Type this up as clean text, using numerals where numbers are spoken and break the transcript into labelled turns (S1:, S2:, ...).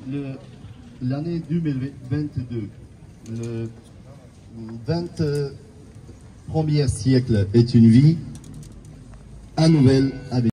S1: l'année 2022, le 21er siècle est une vie, à nouvelle avec